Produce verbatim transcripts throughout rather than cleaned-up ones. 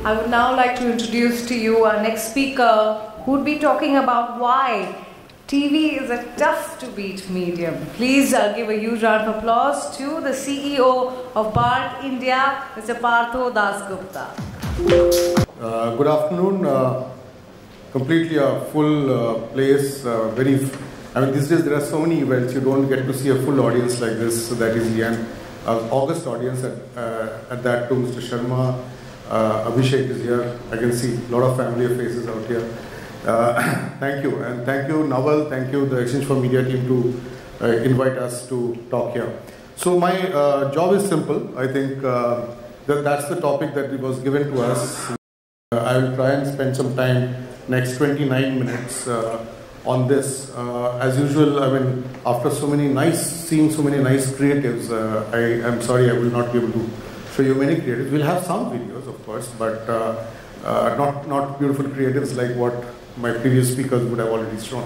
I would now like to introduce to you our next speaker who would be talking about why T V is a tough to beat medium. Please uh, give a huge round of applause to the C E O of Bart India, Mister Partho Das Gupta. Uh, good afternoon. Uh, completely a full uh, place. Uh, very. I mean, these days there are so many events you don't get to see a full audience like this. So that is the end. Uh, August audience at, uh, at that too. Mister Sharma, uh, Abhishek is here. I can see a lot of familiar faces out here. Uh, thank you, and thank you, Naval. Thank you, the Exchange for Media team, to uh, invite us to talk here. So my uh, job is simple. I think uh, that that's the topic that was given to us. Uh, I will try and spend some time, next twenty-nine minutes, uh, on this. Uh, as usual, I mean, after so many nice, seeing so many nice creatives, uh, I am sorry I will not be able to show you many creatives. We'll have some videos, of course, but uh, uh, not not beautiful creatives like what my previous speakers would have already shown.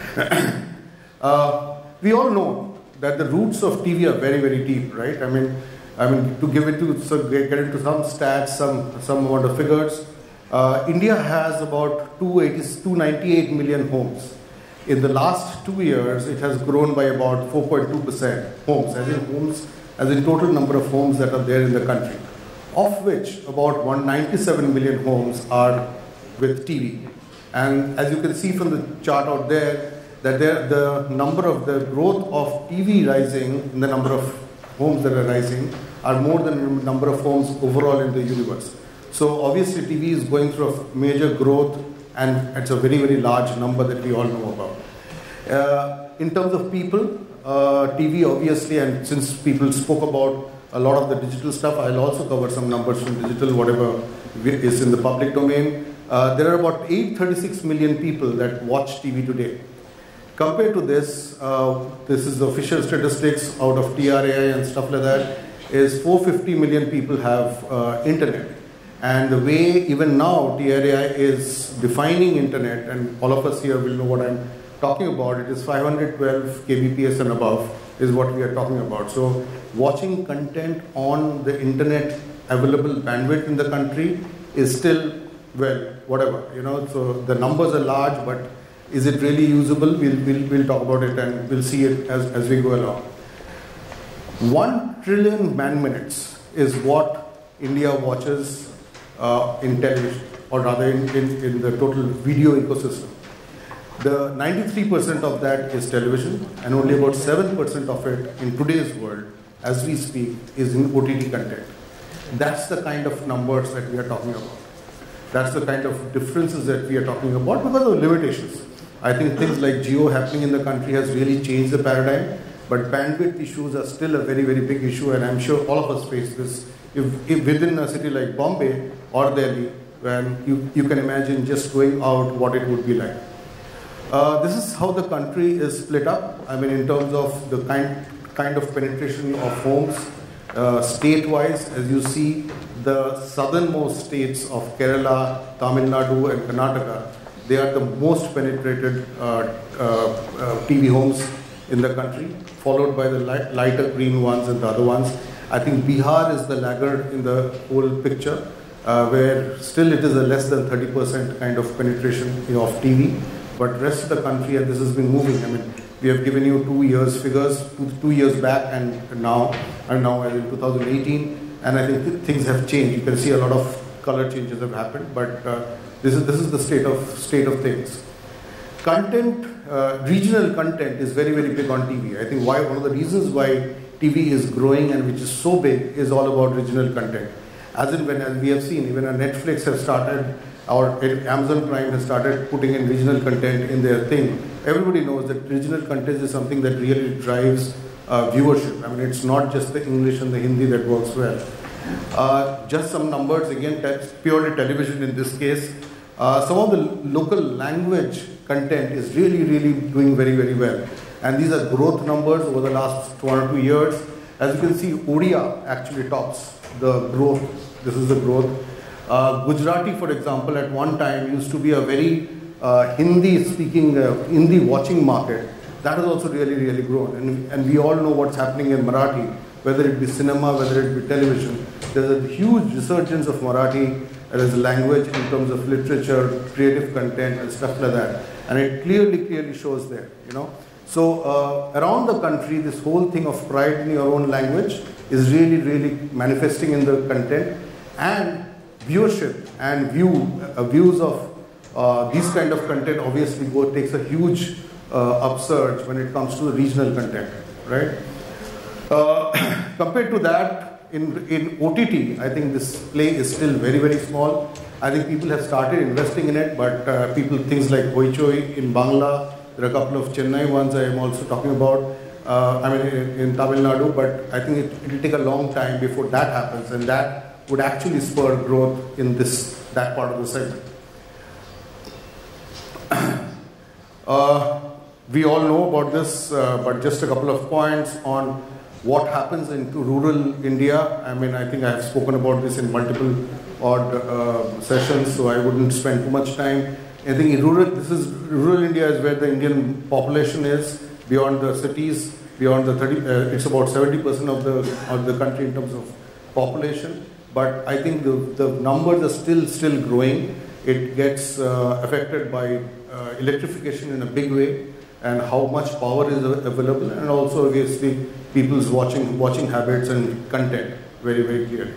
uh, we all know that the roots of T V are very, very deep, right? I mean, I mean to give it to so get into some stats, some some amount of figures. Uh, India has about two ninety-eight million homes. In the last two years, it has grown by about four point two percent homes, as in homes, as in total number of homes that are there in the country, of which about one hundred ninety-seven million homes are with T V. And as you can see from the chart out there, that there, the number of the growth of T V rising, in the number of homes that are rising, are more than the number of homes overall in the universe. So obviously T V is going through a major growth, and it's a very, very large number that we all know about. Uh, in terms of people, uh, T V obviously, and since people spoke about a lot of the digital stuff, I'll also cover some numbers from digital, whatever is in the public domain. Uh, there are about eight hundred thirty-six million people that watch T V today. Compared to this, uh, this is the official statistics out of T R A I and stuff like that, is four hundred fifty million people have uh, internet. And the way even now T R A I is defining internet, and all of us here will know what I'm talking about, it is five hundred twelve K B P S and above is what we are talking about. So watching content on the internet available bandwidth in the country is still, well, whatever, you know, so the numbers are large, but is it really usable? We'll, we'll, we'll talk about it, and we'll see it as, as we go along. One trillion man minutes is what India watches uh, in television, or rather in, in, in the total video ecosystem. The ninety-three percent of that is television, and only about seven percent of it in today's world, as we speak, is in O T T content. That's the kind of numbers that we are talking about. That's the kind of differences that we are talking about because of limitations. I think things like Jio happening in the country has really changed the paradigm, but bandwidth issues are still a very, very big issue, and I'm sure all of us face this. If, if within a city like Bombay or Delhi, when you, you can imagine just going out what it would be like. Uh, this is how the country is split up. I mean, in terms of the kind, kind of penetration of homes, uh, state-wise, as you see, the southernmost states of Kerala, Tamil Nadu and Karnataka, they are the most penetrated uh, uh, uh, T V homes in the country, followed by the light, lighter green ones and the other ones. I think Bihar is the laggard in the whole picture, uh, where still it is a less than thirty percent kind of penetration, you know, of T V, but rest of the country, and this has been moving. I mean, we have given you two years figures, two, two years back and now, and now as in two thousand eighteen. And I think th things have changed. You can see a lot of color changes have happened, but uh, this is this is the state of state of things. Content, uh, regional content is very, very big on T V. I think why one of the reasons why T V is growing and which is so big is all about regional content. As in when, as we have seen, even Netflix have started, or Amazon Prime has started putting in regional content in their thing. Everybody knows that regional content is something that really drives Uh, viewership. I mean, it's not just the English and the Hindi that works well. Uh, just some numbers, again, purely television in this case. Uh, some of the local language content is really, really doing very, very well. And these are growth numbers over the last one or two years. As you can see, Odia actually tops the growth. This is the growth. Uh, Gujarati, for example, at one time used to be a very uh, Hindi-speaking, uh, Hindi-watching market. That has also really, really grown. And, and we all know what's happening in Marathi, whether it be cinema, whether it be television. There's a huge resurgence of Marathi as a language in terms of literature, creative content, and stuff like that. And it clearly, clearly shows there, you know. So uh, around the country, this whole thing of pride in your own language is really, really manifesting in the content, and viewership and view uh, views of uh, these kind of content obviously go takes a huge uh, upsurge when it comes to the regional content, right? Uh, compared to that, in in O T T, I think this play is still very, very small. I think people have started investing in it, but uh, people, things like Hoichoi in Bangla, there are a couple of Chennai ones I am also talking about, uh, I mean in, in Tamil Nadu, but I think it will take a long time before that happens, and that would actually spur growth in this, that part of the segment. uh, we all know about this, uh, but just a couple of points on what happens into rural India. I mean, I think I have spoken about this in multiple odd uh, sessions, so I wouldn't spend too much time. I think in rural, this is, rural India is where the Indian population is, beyond the cities, beyond the thirty, uh, it's about seventy percent of the, of the country in terms of population. But I think the, the numbers are still, still growing. It gets uh, affected by uh, electrification in a big way, and how much power is available, and also obviously people's watching, watching habits and content very, very clearly.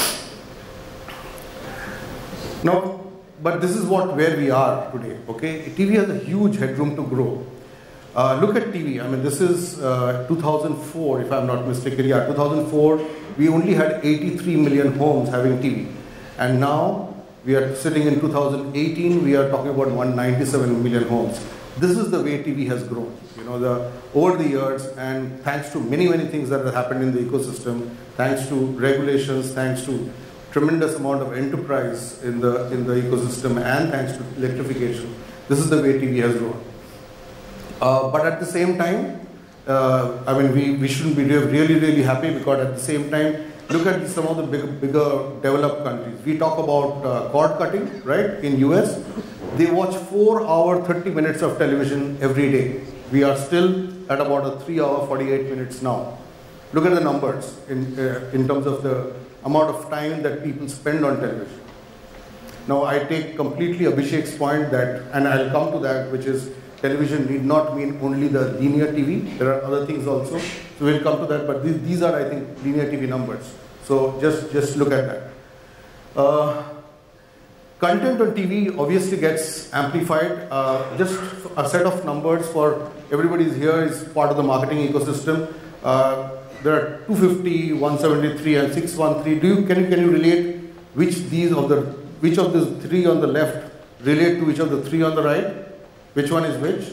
Now, but this is what, where we are today, okay? T V has a huge headroom to grow. Uh, look at T V, I mean, this is uh, two thousand four, if I'm not mistaken, yeah, two thousand four, we only had eighty-three million homes having T V. And now, we are sitting in two thousand eighteen, we are talking about one hundred ninety-seven million homes. This is the way T V has grown, you know, the, over the years, and thanks to many, many things that have happened in the ecosystem, thanks to regulations, thanks to tremendous amount of enterprise in the, in the ecosystem, and thanks to electrification. This is the way T V has grown. Uh, but at the same time, uh, I mean, we, we shouldn't be really, really happy, because at the same time, look at some of the big, bigger developed countries. We talk about uh, cord cutting, right, in U S. They watch four hour, thirty minutes of television every day. We are still at about a three hour, forty-eight minutes now. Look at the numbers in, uh, in terms of the amount of time that people spend on television. Now, I take completely Abhishek's point that, and I'll come to that, which is television need not mean only the linear T V. There are other things also. So we'll come to that, but these, these are, I think, linear T V numbers. So just, just look at that. Uh, content on T V obviously gets amplified. Uh, just a set of numbers for everybody's here is part of the marketing ecosystem. Uh, there are two fifty, one seventy-three, and six one three. Do you, can you, can you relate which these of the, which of the three on the left relate to which of the three on the right? Which one is which?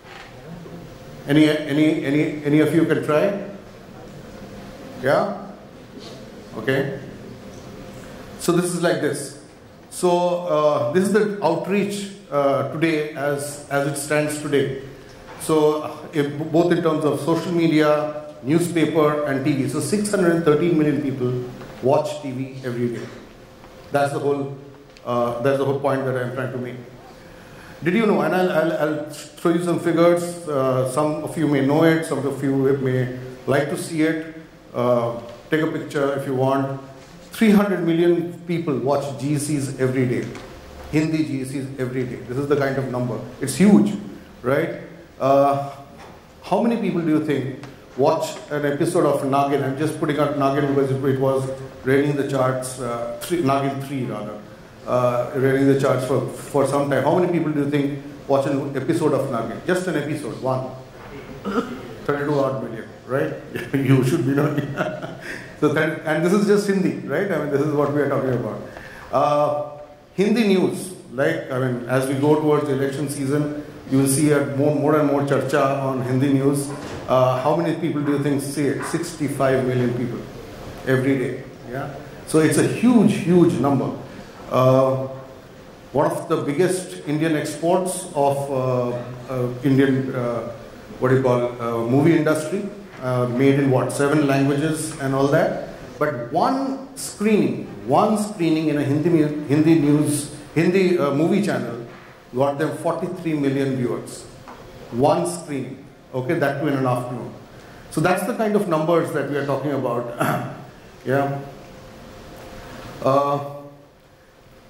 Any, any, any, any of you can try? Yeah? Okay. So this is like this. So uh, this is the outreach uh, today as, as it stands today. So uh, if, both in terms of social media, newspaper, and T V. So six hundred thirteen million people watch T V every day. That's the whole, uh, that's the whole point that I'm trying to make. Did you know, and I'll, I'll, I'll show you some figures, uh, some of you may know it, some of you may like to see it, uh, take a picture if you want. three hundred million people watch G E Cs every day, Hindi G E Cs every day. This is the kind of number, it's huge, right? Uh, how many people do you think watch an episode of Nagin? I'm just putting out Nagin because it, it was raining the charts, uh, three, Nagin three rather. Uh, running the charts for, for some time. How many people do you think watch an episode of Nagin? Just an episode, one. thirty-two odd million, right? You should be knowing. So that, and this is just Hindi, right? I mean, this is what we are talking about. Uh, Hindi news, like, I mean, as we go towards the election season, you will see a more, more and more charcha on Hindi news. Uh, how many people do you think see it? sixty-five million people every day, yeah? So it's a huge, huge number. Uh, one of the biggest Indian exports of uh, uh, Indian, uh, what do you call, uh, movie industry, uh, made in what, seven languages and all that. But one screening, one screening in a Hindi, Hindi news, Hindi uh, movie channel got them forty-three million viewers. One screening, okay, that too in an afternoon. So that's the kind of numbers that we are talking about, yeah. Uh,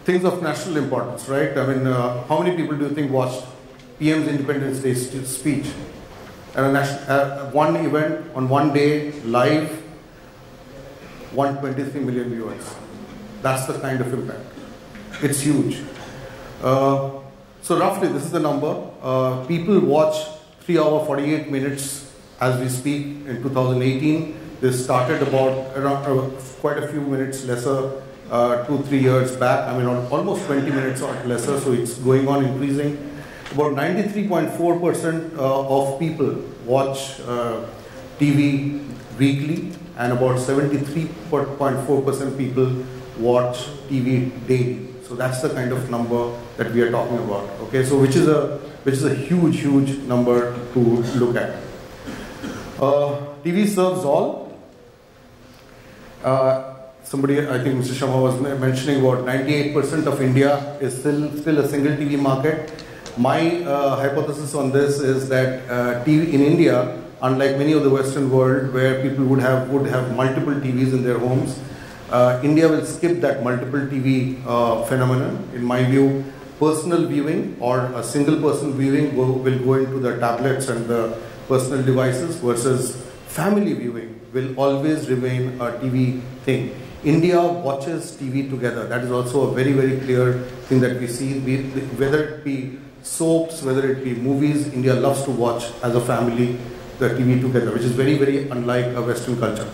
things of national importance, right? I mean, uh, how many people do you think watched P M's Independence Day speech? And a national, uh, one event on one day, live, one hundred twenty-three million viewers. That's the kind of impact. It's huge. Uh, so roughly, this is the number. Uh, people watch three hours, forty-eight minutes as we speak in two thousand eighteen. This started about around uh, quite a few minutes lesser uh, two, three years back. I mean, almost twenty minutes or lesser, so it's going on increasing. About ninety-three point four percent uh, of people watch uh, T V weekly, and about seventy-three point four percent people watch T V daily. So that's the kind of number that we are talking about. Okay, so which is a which is a huge, huge number to look at. Uh, T V serves all. Uh, somebody, I think Mister Sharma was mentioning about ninety-eight percent of India is still still a single T V market. My uh, hypothesis on this is that uh, T V in India, unlike many of the Western world where people would have would have multiple T Vs in their homes, uh, India will skip that multiple T V uh, phenomenon. In my view, personal viewing or a single person viewing go, will go into the tablets and the personal devices, versus family viewing will always remain a T V thing. India watches T V together. That is also a very, very clear thing that we see. We, whether it be soaps, whether it be movies, India loves to watch as a family the T V together, which is very, very unlike a Western culture.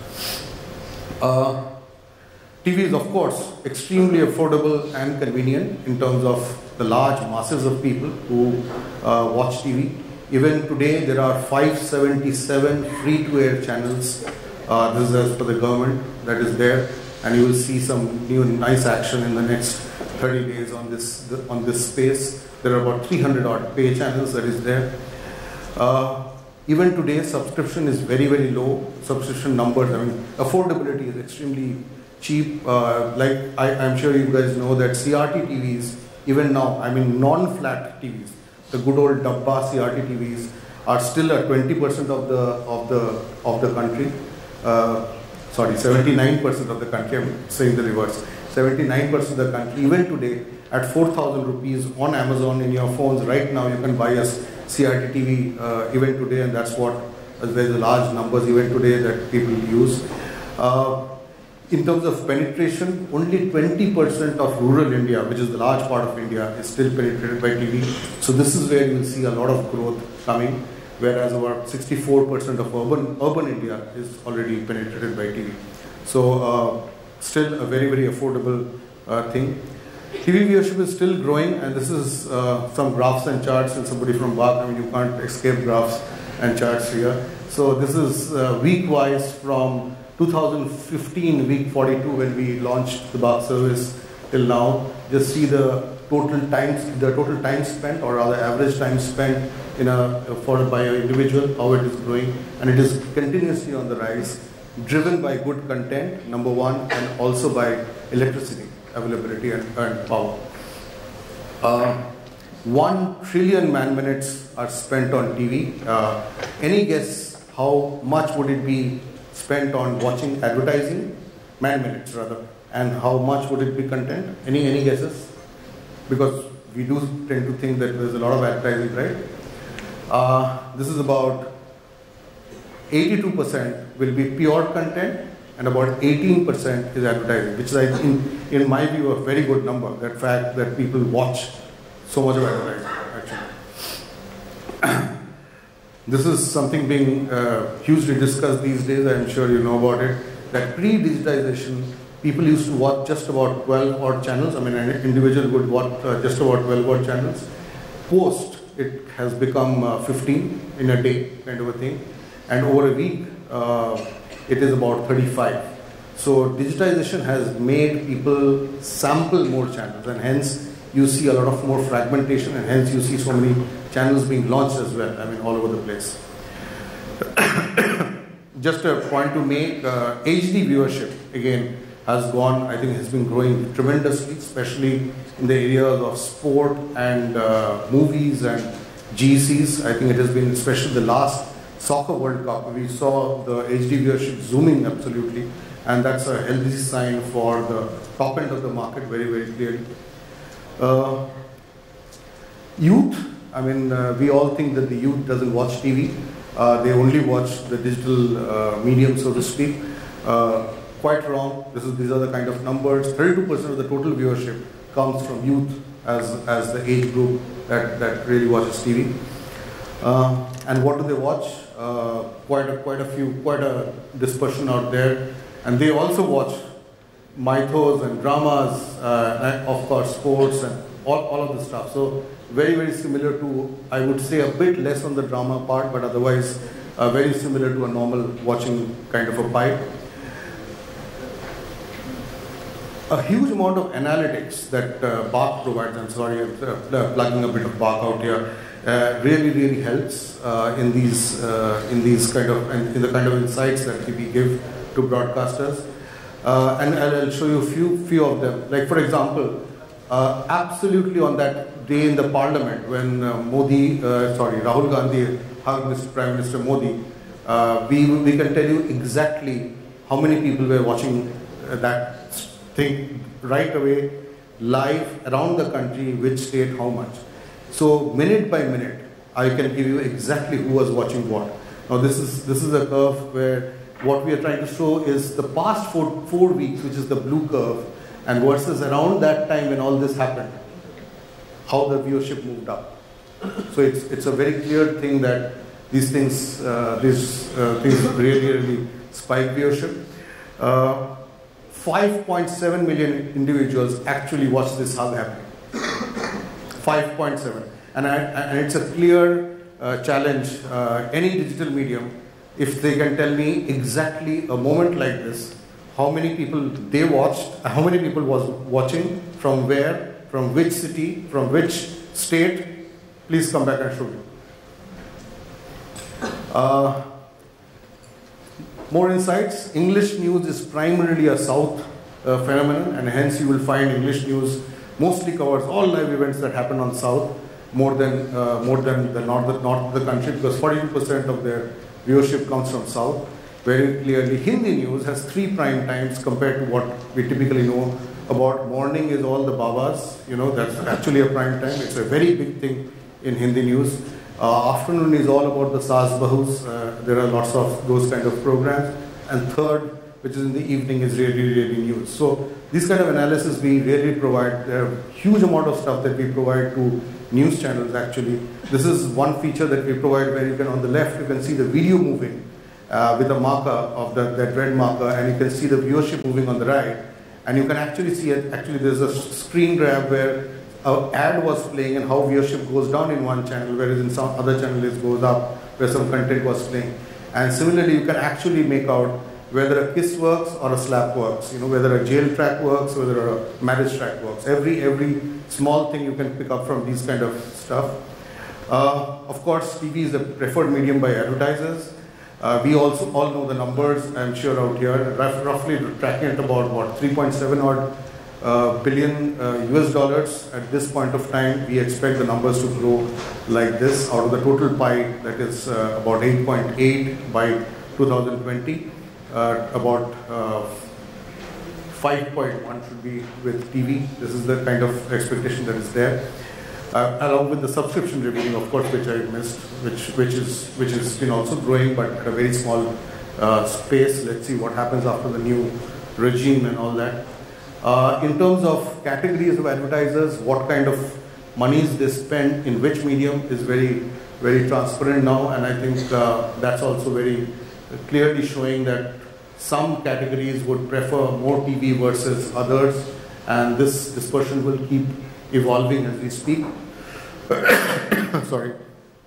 Uh, T V is, of course, extremely affordable and convenient in terms of the large masses of people who uh, watch T V. Even today, there are five hundred seventy-seven free-to-air channels. Uh, this is as per the government that is there, and you will see some new nice action in the next thirty days on this on this space. There are about three hundred odd pay channels that is there. Uh, even today, subscription is very, very low. Subscription numbers, I mean, affordability is extremely cheap. Uh, like I, I'm sure you guys know that C R T T Vs, even now, I mean non-flat T Vs, the good old Dabba C R T T Vs are still at twenty percent of the of the of the country. Uh, sorry, seventy-nine percent of the country. I'm saying the reverse. seventy-nine percent of the country. Even today, at four thousand rupees on Amazon in your phones right now, you can buy a C R T T V uh, even today, and that's what uh, there's large numbers even today that people use. Uh, in terms of penetration, only twenty percent of rural India, which is the large part of India, is still penetrated by T V. So this is where you will see a lot of growth coming, whereas about sixty-four percent of urban urban India is already penetrated by T V. So uh, still a very, very affordable uh, thing. T V viewership is still growing, and this is uh, some graphs and charts, and somebody from B A C, I mean, you can't escape graphs and charts here. So this is uh, week-wise from two thousand fifteen, week forty-two, when we launched the B A C service till now. Just see the total time, the total time spent, or rather average time spent in a for by an individual, how it is growing, and it is continuously on the rise, driven by good content, number one, and also by electricity availability and, and power. Uh, one trillion man minutes are spent on T V. Uh, any guess how much would it be spent on watching advertising? Man minutes rather. And how much would it be content? Any any guesses? Because we do tend to think that there's a lot of advertising, right? Uh, this is about eighty-two percent will be pure content, and about eighteen percent is advertising, which is, I think, in my view, a very good number. That fact that people watch so much of advertising, actually. This is something being uh, hugely discussed these days. I'm sure you know about it. That pre-digitization, people used to watch just about twelve odd channels. I mean, an individual would watch uh, just about twelve odd channels. Post, it has become uh, fifteen in a day, kind of a thing. And over a week, uh, it is about thirty-five. So digitization has made people sample more channels, and hence you see a lot of more fragmentation, and hence you see so many channels being launched as well, I mean, all over the place. Just a point to make, uh, H D viewership, again, has gone, I think has been growing tremendously, especially in the areas of sport and uh, movies and G Cs. I think it has been, especially the last Soccer World Cup, we saw the H D viewership zooming absolutely, and that's a healthy sign for the top end of the market, very, very clearly. Uh, youth, I mean, uh, we all think that the youth doesn't watch T V. Uh, they only watch the digital uh, medium, so to speak. Uh, quite wrong. This is, these are the kind of numbers. thirty-two percent of the total viewership comes from youth as, as the age group that, that really watches T V. Uh, and what do they watch? Uh, quite, a, quite a few, quite a dispersion out there. And they also watch mythos and dramas, uh, and of course sports and all, all of the stuff. So very, very similar to, I would say a bit less on the drama part, but otherwise uh, very similar to a normal watching kind of a pipe. A huge amount of analytics that uh, Bach provides, I'm sorry, I'm uh, plugging a bit of Bach out here, uh, really, really helps uh, in these, uh, in these kind of, in the kind of insights that we give to broadcasters. Uh, and I'll show you a few, few of them. Like for example, uh, absolutely on that day in the parliament when uh, Modi, uh, sorry, Rahul Gandhi hugged Mister Prime Minister Modi, uh, we, we can tell you exactly how many people were watching uh, that thing right away, live around the country, which state, how much. So minute by minute, I can give you exactly who was watching what. Now this is, this is a curve where what we are trying to show is the past four, four weeks, which is the blue curve, and versus around that time when all this happened, how the viewership moved up. So it's, it's a very clear thing that these things, uh, these uh, things really, really spike viewership. Uh, five point seven million individuals actually watch this hug happening. five point seven. And, I, and it's a clear uh, challenge, uh, any digital medium, if they can tell me exactly a moment like this, how many people they watched, how many people was watching, from where, from which city, from which state, please come back and show me. Uh, more insights. English news is primarily a South uh, phenomenon, and hence you will find English news mostly covers all live events that happen on South more than, uh, more than the north, north of the country, because forty-two percent of their viewership comes from South. Very clearly, Hindi news has three prime times compared to what we typically know about. Morning is all the Babas, you know, that's actually a prime time. It's a very big thing in Hindi news. Uh, afternoon is all about the Saas Bahus. Uh, there are lots of those kind of programs. And third, which is in the evening, is really, really news. So this kind of analysis we really provide. There are a huge amount of stuff that we provide to news channels actually. This is one feature that we provide where you can, on the left, you can see the video moving uh, with a marker of the, that red marker, and you can see the viewership moving on the right. And you can actually see it, actually there's a screen grab where an ad was playing and how viewership goes down in one channel, whereas in some other channel it goes up where some content was playing. And similarly, you can actually make out whether a kiss works or a slap works, you know, whether a jail track works, whether a marriage track works. Every, every small thing you can pick up from these kind of stuff. Uh, of course, T V is the preferred medium by advertisers. Uh, we also all know the numbers, I'm sure, out here. Rough, roughly tracking at about, what, three point seven odd uh, billion uh, U S dollars at this point of time. We expect the numbers to grow like this. Out of the total pie, that is uh, about eight point eight by two thousand twenty. Uh, about uh, five point one should be with T V. This is the kind of expectation that is there. Uh, along with the subscription revenue, of course, which I missed, which which is which has been also growing, but at a very small uh, space. Let's see what happens after the new regime and all that. Uh, in terms of categories of advertisers, what kind of monies they spend in which medium is very very transparent now, and I think uh, that's also very clearly showing that some categories would prefer more T V versus others, and this dispersion will keep evolving as we speak. Sorry.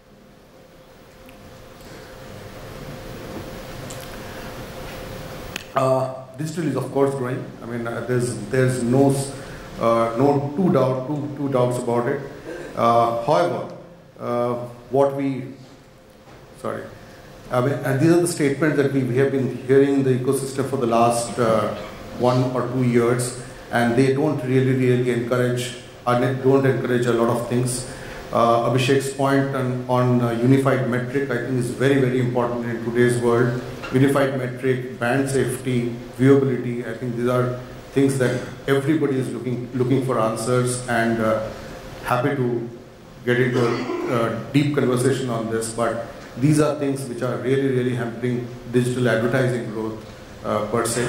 Uh, digital is of course growing. I mean, uh, there's there's no uh, no two doubt two two doubts about it. Uh, however, uh, what we sorry. I mean, and these are the statements that we, we have been hearing in the ecosystem for the last uh, one or two years, and they don't really, really encourage, or don't encourage a lot of things. Uh, Abhishek's point on, on uh, unified metric, I think, is very, very important in today's world. Unified metric, band safety, viewability, I think these are things that everybody is looking looking for answers, and uh, happy to get into a, a deep conversation on this. But these are things which are really, really hampering digital advertising growth uh, per se.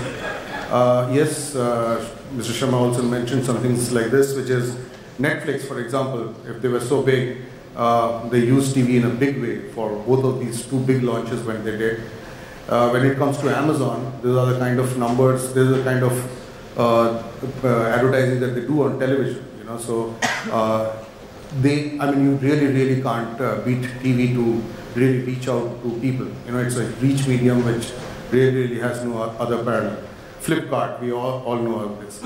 Uh, yes, uh, Mister Sharma also mentioned some things like this, which is Netflix, for example. If they were so big, uh, they used T V in a big way for both of these two big launches when they did. Uh, when it comes to Amazon, these are the kind of numbers, these are the kind of uh, uh, advertising that they do on television. You know, so uh, they, I mean, you really, really can't uh, beat T V to really reach out to people. You know, it's a reach medium which really, really has no other parallel. Flipkart, we all, all know of this.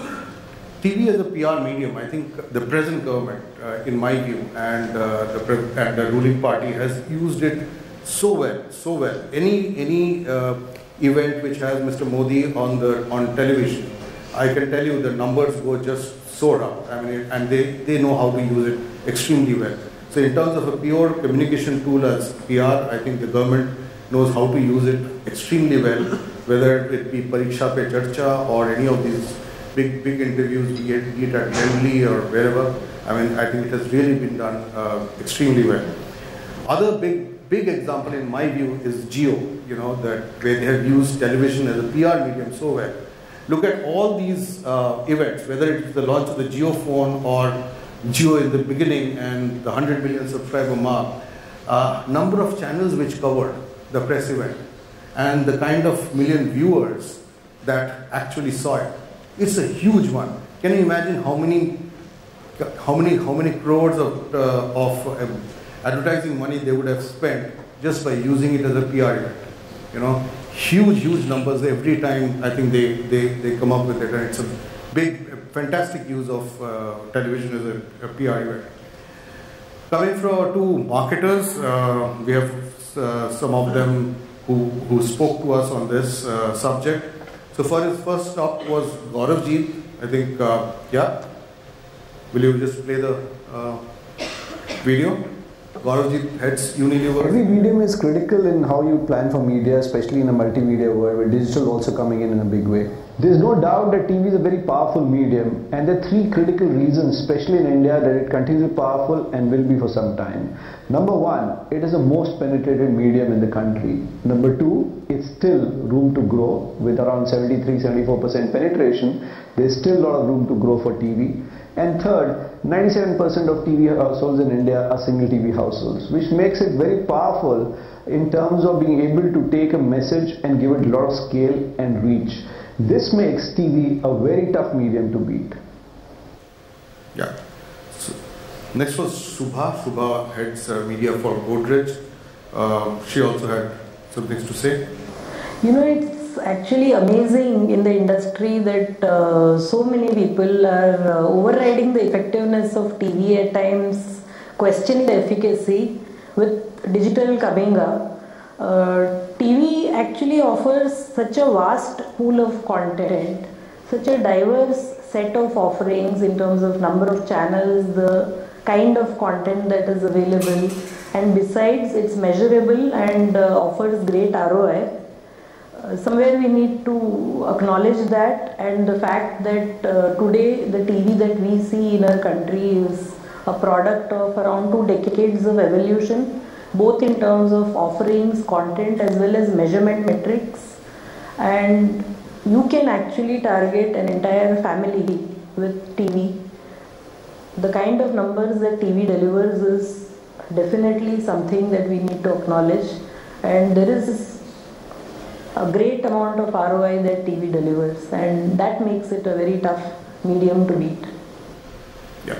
T V as a P R medium, I think the present government, uh, in my view, and, uh, the, and the ruling party has used it so well, so well. Any any uh, event which has Mister Modi on the on television, I can tell you the numbers go just soar up. I mean, and they, they know how to use it extremely well. So in terms of a pure communication tool as P R, I think the government knows how to use it extremely well, whether it be Pariksha Pe Charcha or any of these big, big interviews, be it, be it at Delhi or wherever. I mean, I think it has really been done uh, extremely well. Other big, big example in my view is Jio, you know, that where they have used television as a P R medium so well. Look at all these uh, events, whether it's the launch of the Jio phone or Jio in the beginning and the one hundred million subscriber mark, uh, number of channels which covered the press event and the kind of million viewers that actually saw it. It's a huge one. Can you imagine how many, how many, how many crores of, uh, of um, advertising money they would have spent just by using it as a P R event? You know, huge, huge numbers every time. I think they they, they come up with it, and it's a big, fantastic use of uh, television as a, a P R event. Coming from to marketers, uh, we have uh, some of them who who spoke to us on this uh, subject. So for his first stop was Gauravjeet. I think, uh, yeah. Will you just play the uh, video? Gauravjeet heads Unilever. Every medium is critical in how you plan for media, especially in a multimedia world where digital also coming in in a big way. There is no doubt that T V is a very powerful medium, and there are three critical reasons, especially in India, that it continues to be powerful and will be for some time. Number one, it is the most penetrated medium in the country. Number two, it's still room to grow with around seventy-three to seventy-four percent penetration. There's still a lot of room to grow for T V. And third, ninety-seven percent of T V households in India are single T V households, which makes it very powerful in terms of being able to take a message and give it a lot of scale and reach. This makes T V a very tough medium to beat. Yeah. So, next was Shubha. Shubha heads uh, media for Godrej. Uh, she also had some things to say. You know, it's actually amazing in the industry that uh, so many people are uh, overriding the effectiveness of T V at times, questioning the efficacy with digital coming up. Uh, T V actually offers such a vast pool of content, such a diverse set of offerings in terms of number of channels, the kind of content that is available, and besides it's measurable and uh, offers great R O I. Uh, somewhere we need to acknowledge that, and the fact that uh, today the T V that we see in our country is a product of around two decades of evolution, both in terms of offerings, content, as well as measurement metrics. And you can actually target an entire family with T V. The kind of numbers that T V delivers is definitely something that we need to acknowledge, and there is a great amount of R O I that T V delivers, and that makes it a very tough medium to beat. Yeah.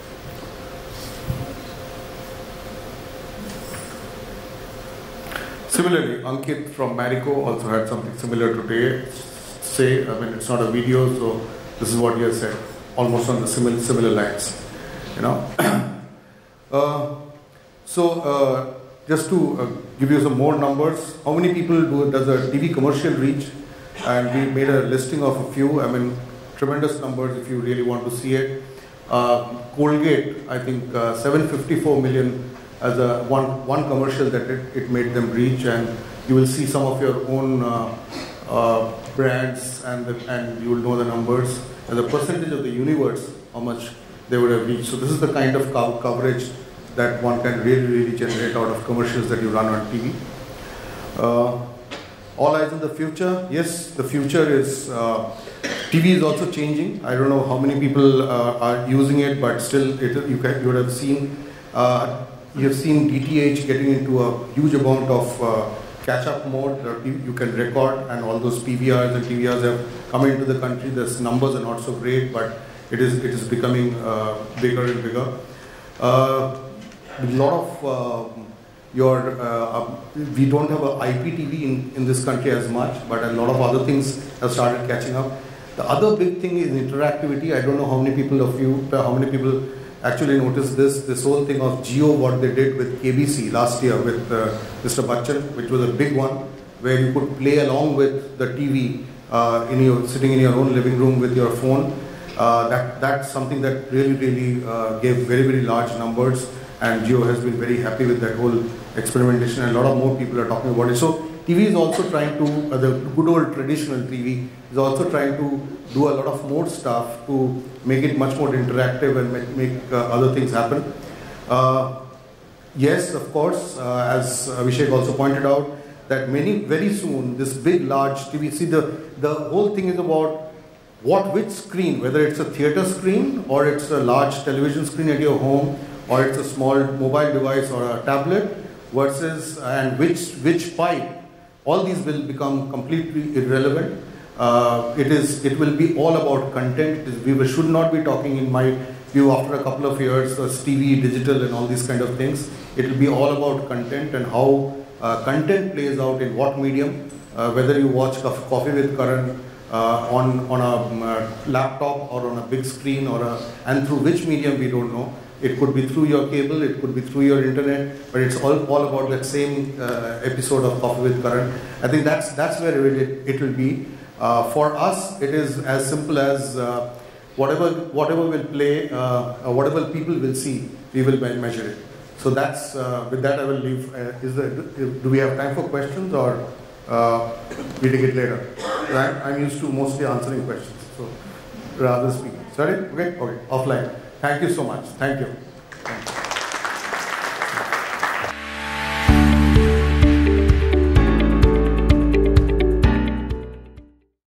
Similarly, Ankit from Marico also had something similar to say. I mean, it's not a video, so this is what he has said, almost on the similar similar lines. You know. uh, so, uh, just to uh, give you some more numbers, how many people do does a T V commercial reach? And we made a listing of a few. I mean, tremendous numbers if you really want to see it. Uh, Colgate, I think uh, seven hundred fifty-four million as a one one commercial that it, it made them reach, and you will see some of your own uh, uh, brands, and the, and you will know the numbers and the percentage of the universe, how much they would have reached. So this is the kind of co coverage that one can really, really generate out of commercials that you run on T V. Uh, all eyes on the future. Yes, the future is, uh, T V is also changing. I don't know how many people uh, are using it, but still it, you, can, you would have seen, uh, you have seen D T H getting into a huge amount of uh, catch-up mode. You can record, and all those P V Rs and T V Rs have come into the country. The numbers are not so great, but it is, it is becoming uh, bigger and bigger. Uh, a lot of uh, your, uh, we don't have a I P T V in, in this country as much, but a lot of other things have started catching up. The other big thing is interactivity. I don't know how many people of you, how many people actually noticed this, this whole thing of Jio, what they did with K B C last year with uh, Mister Bachchan, which was a big one, where you could play along with the T V uh, in your, sitting in your own living room with your phone. Uh, that, that's something that really, really uh, gave very, very large numbers, and Jio has been very happy with that whole experimentation, and a lot of more people are talking about it. So T V is also trying to, uh, the good old traditional T V is also trying to do a lot of more stuff to make it much more interactive and make, make uh, other things happen. Uh, yes, of course, uh, as Abhishek also pointed out, that many, very soon, this big, large T V, see the, the whole thing is about what, which screen, whether it's a theater screen or it's a large television screen at your home, or it's a small mobile device or a tablet, versus, and which, which pipe, all these will become completely irrelevant. Uh, it is, it will be all about content. We should not be talking, in my view, after a couple of years, as T V, digital and all these kind of things. It will be all about content and how uh, content plays out in what medium, uh, whether you watch Coffee with Karan uh, on, on a um, uh, laptop or on a big screen, or a, and through which medium we don't know. It could be through your cable, it could be through your internet, but it's all, all about that same uh, episode of Coffee with Karan. I think that's, that's where it, it will be. Uh, for us, it is as simple as uh, whatever, whatever will play, uh, whatever people will see, we will measure it. So that's, uh, with that I will leave. Uh, is there, do we have time for questions, or uh, we take it later? I'm, I'm used to mostly answering questions, so rather speaking. Sorry? Okay? Okay, offline. Thank you so much. Thank you.